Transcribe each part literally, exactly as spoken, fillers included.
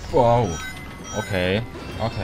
Wow. Okay. Okay.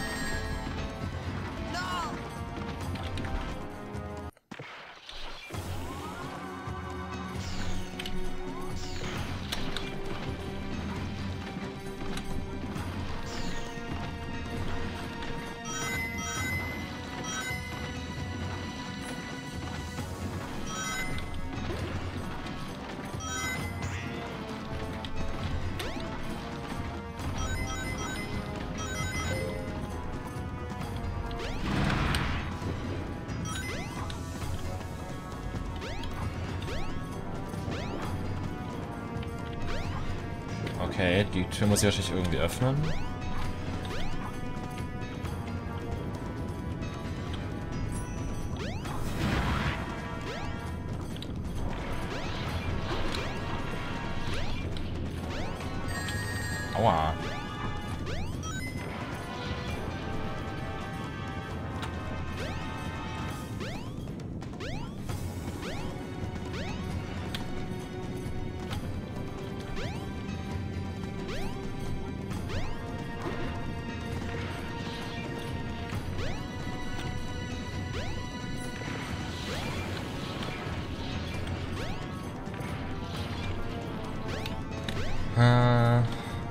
Okay, die Tür muss ich wahrscheinlich irgendwie öffnen. Aua. Äh.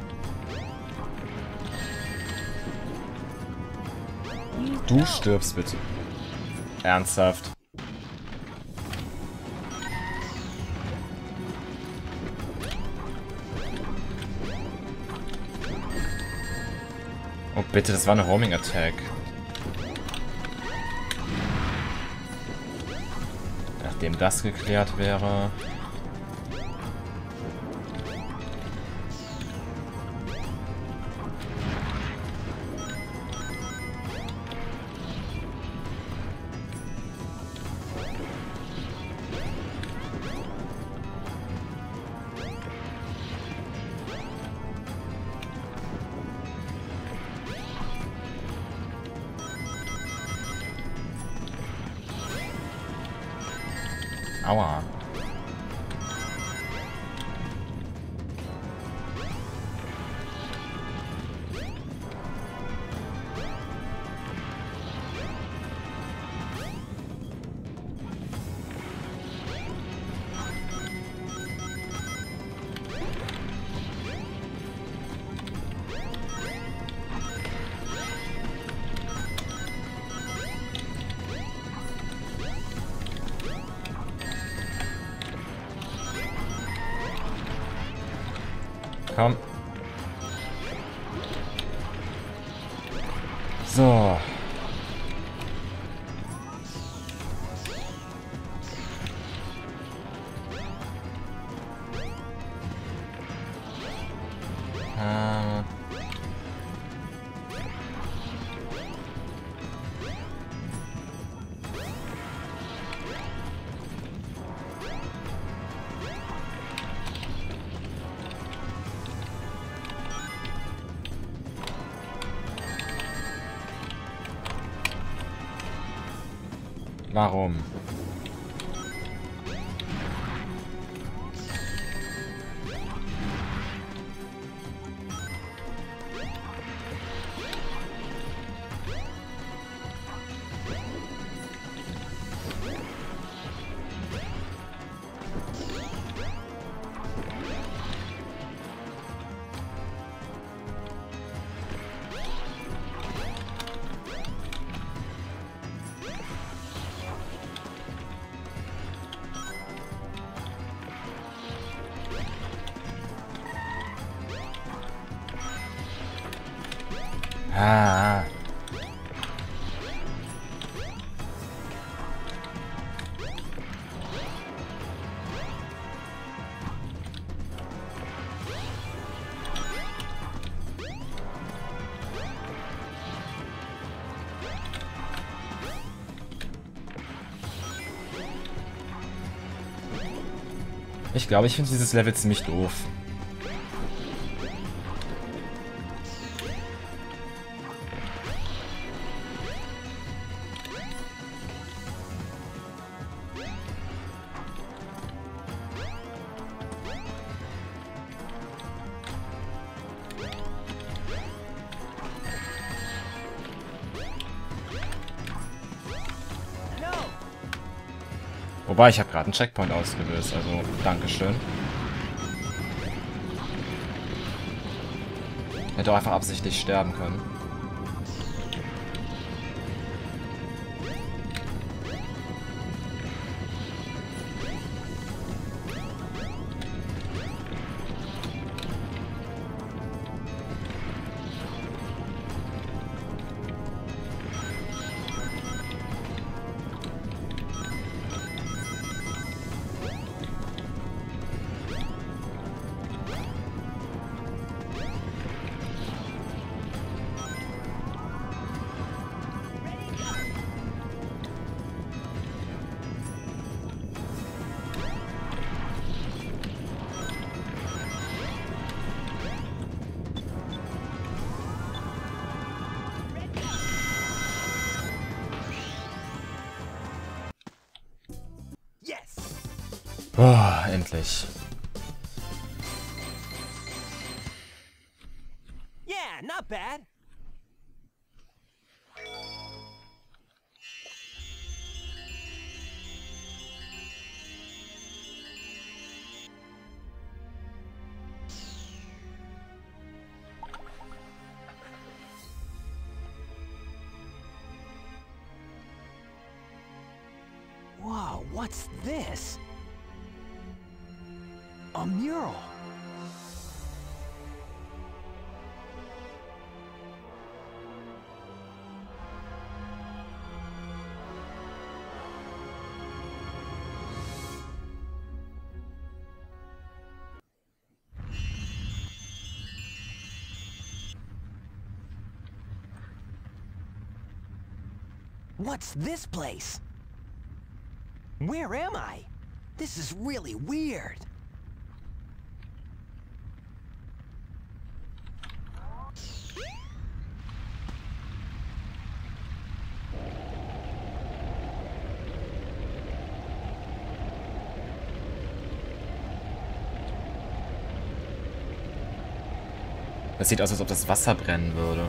Du stirbst bitte. Ernsthaft. Oh bitte, das war eine Homing Attack. Nachdem das geklärt wäre. Aua. Komm. So. Äh. Warum? Ah. Ich glaube, ich finde dieses Level ziemlich doof. Wobei, ich habe gerade einen Checkpoint ausgelöst, also Dankeschön. Hätte auch einfach absichtlich sterben können. Oh, endlich. Yeah, not bad. Whoa, what's this? A mural. What's this place? Where am I? This is really weird. Das sieht aus, als ob das Wasser brennen würde.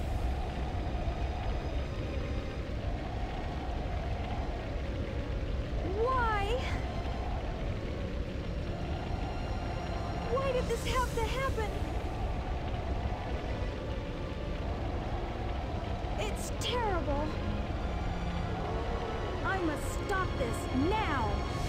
Why? Why did this have to happen? It's terrible. I must stop this now.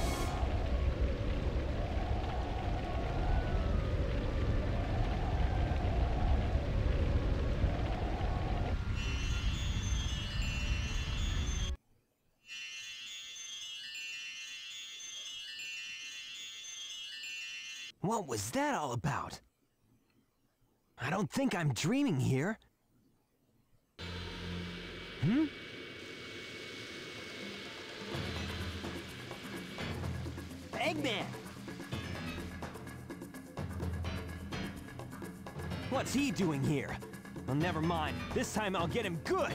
What was that all about? I don't think I'm dreaming here. Hmm? Eggman! What's he doing here? Well, never mind. This time I'll get him good!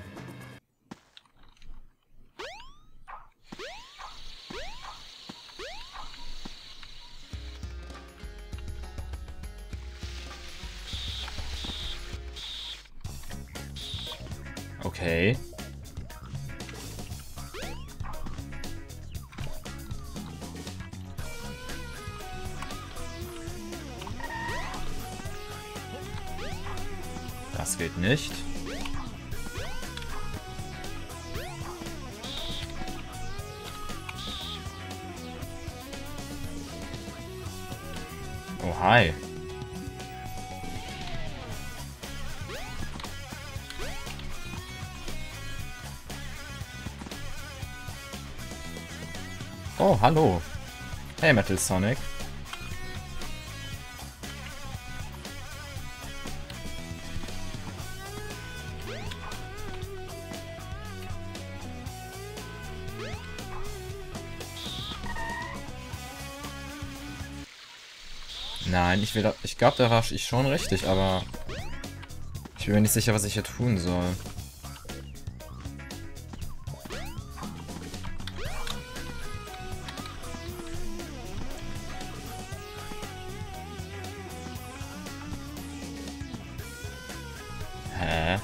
Okay. Das geht nicht. Oh, hi. Oh, hallo. Hey, Metal Sonic. Nein, ich will da, ich glaube, da war ich schon richtig, aber ich bin mir nicht sicher, was ich hier tun soll. Hä?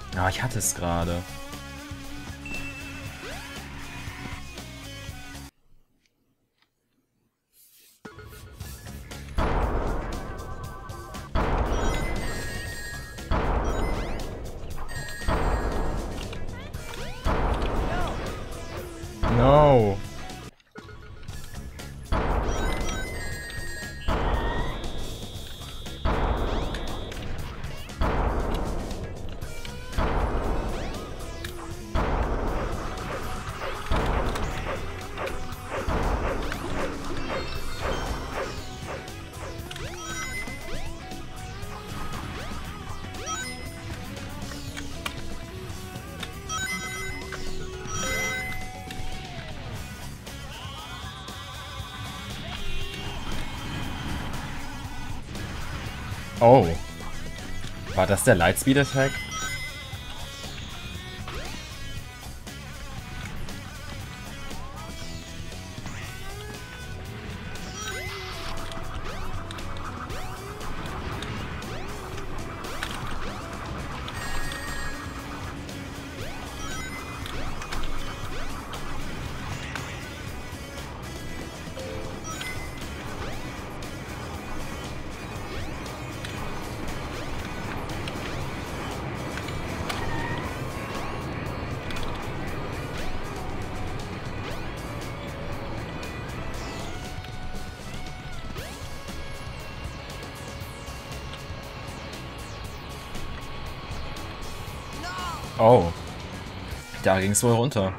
Ah, ich hatte es gerade. No. Oh. War das der Lightspeed-Attack? Oh. Da ging es wohl runter.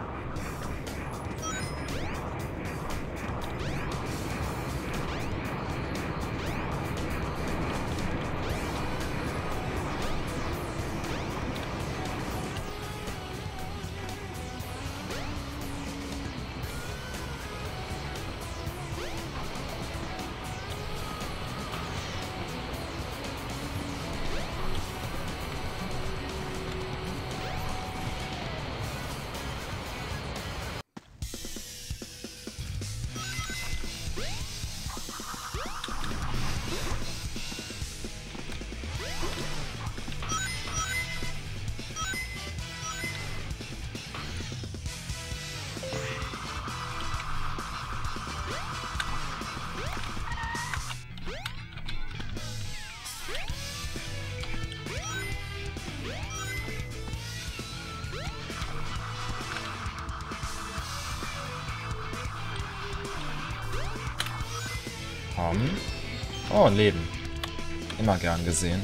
Um. Oh, ein Leben. Immer gern gesehen.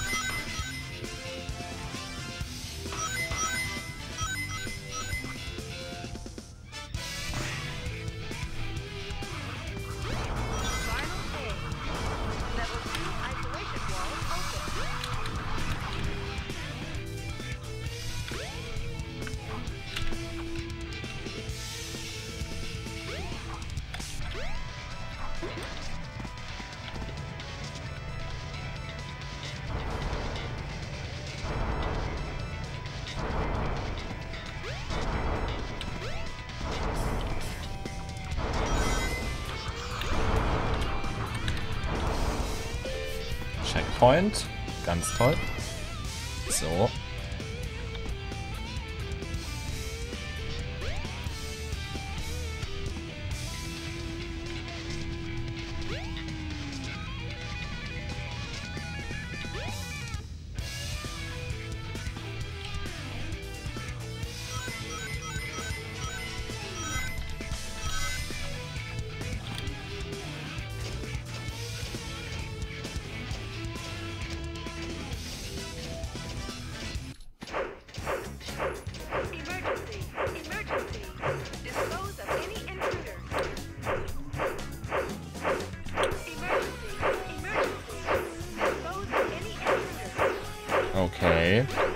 Checkpoint. Ganz toll. So. Okay.